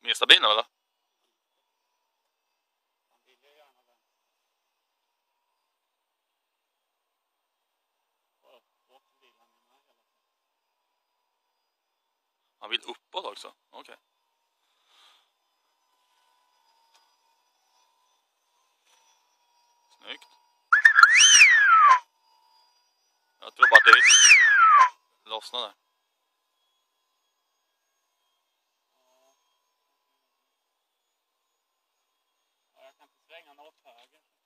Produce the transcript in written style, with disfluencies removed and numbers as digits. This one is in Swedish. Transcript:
Mer stabil eller? Han vill uppåt också. Okej. Snyggt. Jag tror batteriet lossnade. Ja, jag kan inte svänga något höger.